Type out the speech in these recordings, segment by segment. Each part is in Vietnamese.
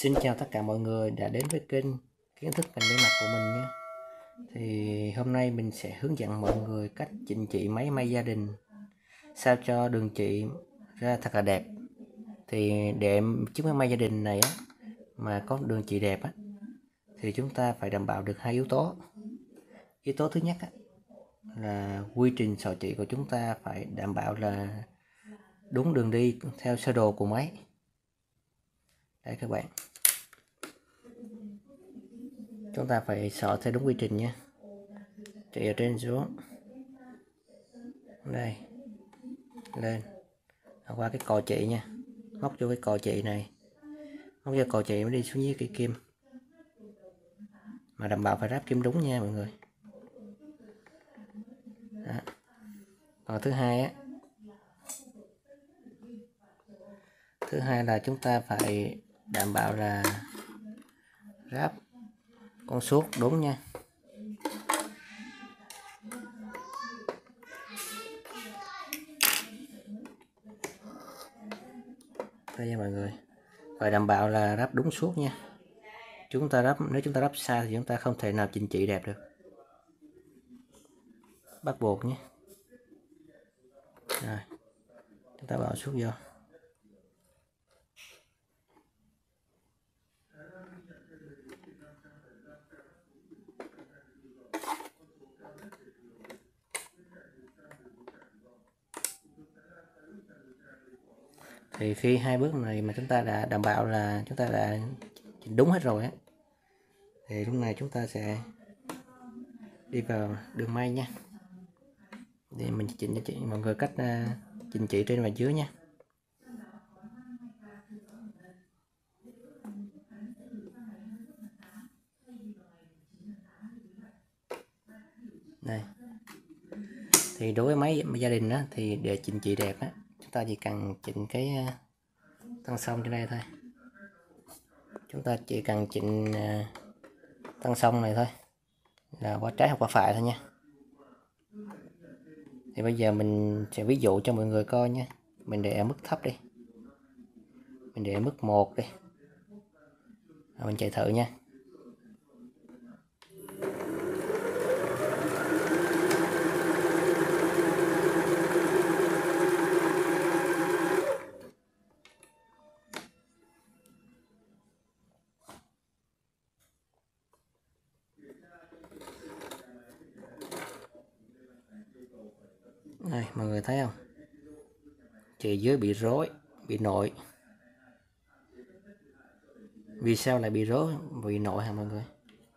Xin chào tất cả mọi người đã đến với kênh kiến thức ngành may mặc của mình nhé. Thì hôm nay mình sẽ hướng dẫn mọi người cách chỉnh trị máy may gia đình sao cho đường chỉ ra thật là đẹp. Thì để chiếc máy may gia đình này mà có đường chỉ đẹp thì chúng ta phải đảm bảo được hai yếu tố. Yếu tố thứ nhất là quy trình sò chỉ của chúng ta phải đảm bảo là đúng đường đi theo sơ đồ của máy. Đây các bạn, chúng ta phải sọ theo đúng quy trình nhé. Chỉ ở trên xuống, đây lên qua cái cò chỉ nha, móc vô cái cò chỉ này, móc vô cò chỉ mới đi xuống dưới cây kim, mà đảm bảo phải ráp kim đúng nha mọi người. Đó. Còn thứ hai là chúng ta phải đảm bảo là ráp con suốt đúng nha. Đây nha mọi người, phải đảm bảo là ráp đúng suốt nha. Nếu chúng ta ráp sai thì chúng ta không thể nào chỉnh trị đẹp được, bắt buộc nhé. Rồi chúng ta bỏ suốt vô. Thì khi hai bước này mà chúng ta đã đảm bảo là chúng ta đã chỉnh đúng hết rồi thì lúc này chúng ta sẽ đi vào đường may nha, để mình chỉnh cho mọi người cách chỉnh chỉ trên và dưới nha. Đây, thì đối với máy gia đình thì để chỉnh chỉ đẹp chúng ta chỉ cần chỉnh cái tăng song trên đây thôi. Chúng ta chỉ cần chỉnh tăng song này thôi, là qua trái hoặc qua phải thôi nha. Thì bây giờ mình sẽ ví dụ cho mọi người coi nha. Mình để ở mức thấp đi, mình để ở mức 1 đi, mình chạy thử nha. Đây mọi người thấy không, chỉ dưới bị rối, bị nội. Vì sao lại bị rối, bị nội hả mọi người?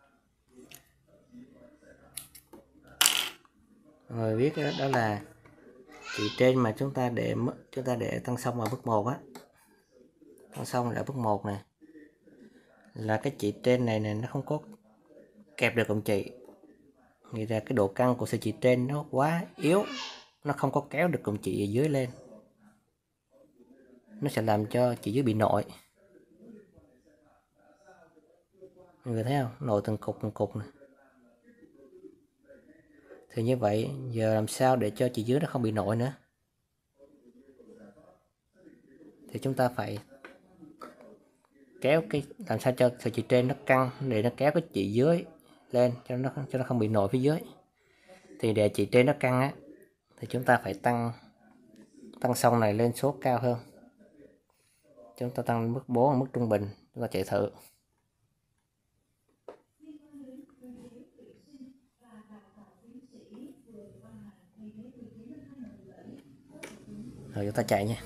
Mọi người biết đó là chỉ trên mà chúng ta để tăng song vào mức 1 tăng song là mức 1 này, là cái chỉ trên này nó không có kẹp được cọng chỉ, nghĩa là cái độ căng của sợi chỉ trên nó quá yếu, nó không có kéo được cọng chỉ ở dưới lên, nó sẽ làm cho chỉ dưới bị nội. Mọi người thấy không, nội từng cục này. Thì như vậy giờ làm sao để cho chỉ dưới nó không bị nội nữa, thì chúng ta phải kéo làm sao cho sợi chỉ trên nó căng để nó kéo cái chỉ dưới lên cho nó không bị nội phía dưới. Thì để chỉ trên nó căng thì chúng ta phải tăng song này lên số cao hơn. Chúng ta tăng mức 4 mức trung bình, chúng ta chạy thử. Rồi chúng ta chạy nha.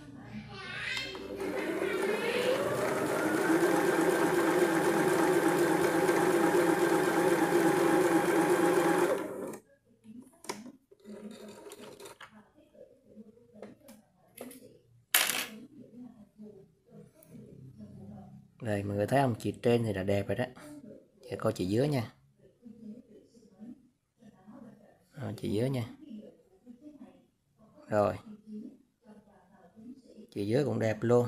Đây mọi người thấy không, chỉ trên thì là đẹp rồi đó. Để coi chỉ dưới nha. Chỉ dưới nha. Rồi chỉ dưới cũng đẹp luôn,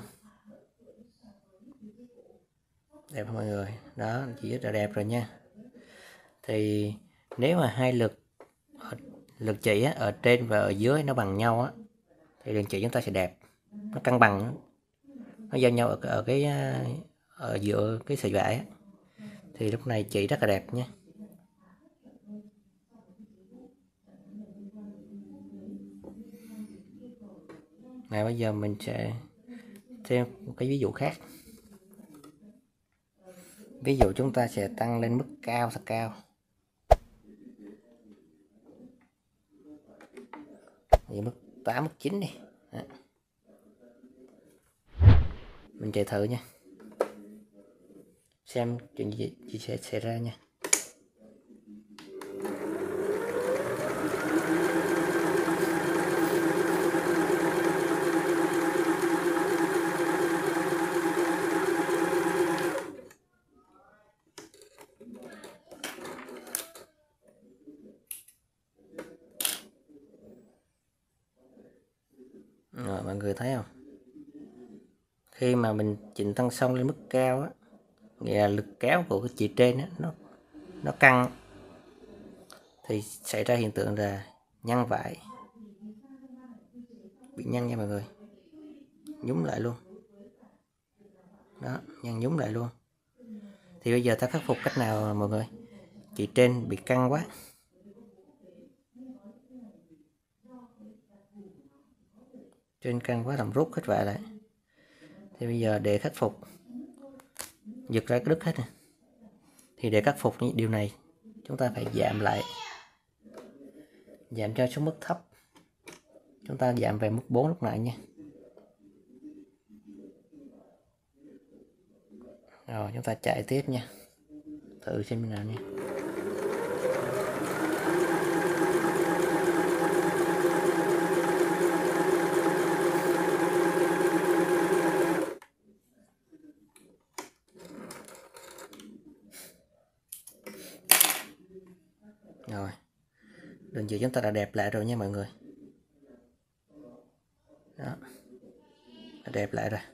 đẹp không mọi người? Đó, chỉ dưới là đẹp rồi nha. Thì nếu mà hai lực chỉ ở trên và ở dưới nó bằng nhau thì đường chỉ chúng ta sẽ đẹp, nó cân bằng, nó giao nhau ở giữa cái sợi vải á, thì lúc này chỉ rất là đẹp nhé. Này bây giờ mình sẽ thêm một cái ví dụ khác. Ví dụ chúng ta sẽ tăng lên mức cao thật cao. Thì mức 8, mức 9 đi. Đó. Mình chạy thử nha. Xem chuyện gì sẽ xảy ra nha. Rồi mọi người thấy không? Khi mà mình chỉnh tăng xong lên mức cao á, nghĩa là lực kéo của cái chỉ trên á, nó căng thì xảy ra hiện tượng là nhăn vải, bị nhăn nha mọi người, nhúng lại luôn đó, nhăn nhúng lại luôn. Thì bây giờ ta khắc phục cách nào mọi người? Chỉ trên bị căng quá, trên căng quá làm rút hết vải lại. Thì bây giờ để khắc phục, giật ra cái đứt hết nè. Thì để khắc phục những điều này, chúng ta phải giảm lại, giảm cho xuống mức thấp. Chúng ta giảm về mức 4 lúc nãy nha. Rồi chúng ta chạy tiếp nha, thử xem như nào nha. Rồi đường chỉ chúng ta đã đẹp lại rồi nha mọi người. Đó, đã đẹp lại rồi.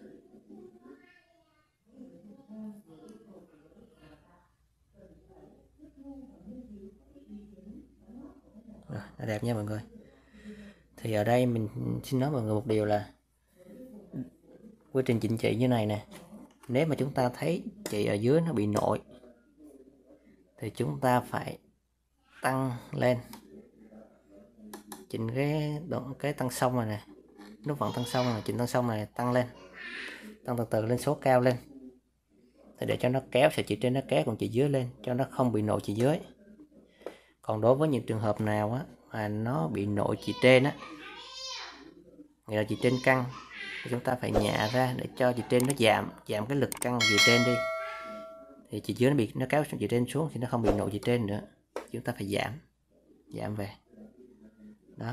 Rồi, đã đẹp nha mọi người. Thì ở đây mình xin nói mọi người một điều là quy trình chỉnh chỉ như này nè, nếu mà chúng ta thấy chỉ ở dưới nó bị nổi thì chúng ta phải tăng lên, chỉnh cái tăng song này nè, nút vận tăng song này, chỉnh tăng song này, tăng lên, tăng từ từ lên số cao lên, thì để cho nó kéo sợi chỉ trên nó kéo còn chỉ dưới lên, cho nó không bị nổi chỉ dưới. Còn đối với những trường hợp nào á mà nó bị nổi chỉ trên á, nghĩa là chỉ trên căng, thì chúng ta phải nhả ra để cho chỉ trên nó giảm cái lực căng chỉ trên đi, thì chỉ dưới nó kéo chỉ trên xuống thì nó không bị nổi chỉ trên nữa. Chúng ta phải giảm về đó,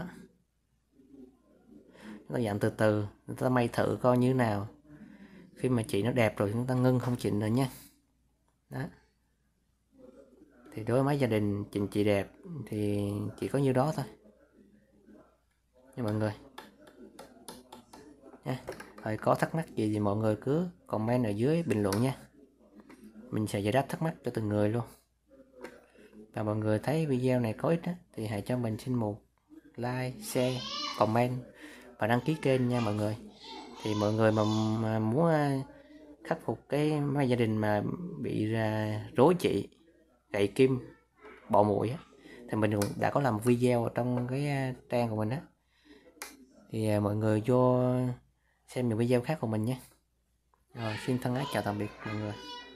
chúng ta giảm từ từ, chúng ta may thử coi như nào. Khi mà chỉ nó đẹp rồi chúng ta ngưng không chỉnh nữa nhé. Đó, thì đối với máy gia đình chỉnh chỉ đẹp thì chỉ có nhiêu đó thôi nha mọi người nha. Rồi có thắc mắc gì thì mọi người cứ comment ở dưới bình luận nha, mình sẽ giải đáp thắc mắc cho từng người luôn. Và mọi người thấy video này có ích á, thì hãy cho mình xin một like, share, comment và đăng ký kênh nha mọi người. Thì mọi người mà muốn khắc phục cái máy gia đình mà bị rối chỉ, gãy kim, bọ muội á, thì mình cũng đã có làm video ở trong cái trang của mình á, thì mọi người vô xem những video khác của mình nhé. Rồi xin thân ái chào tạm biệt mọi người.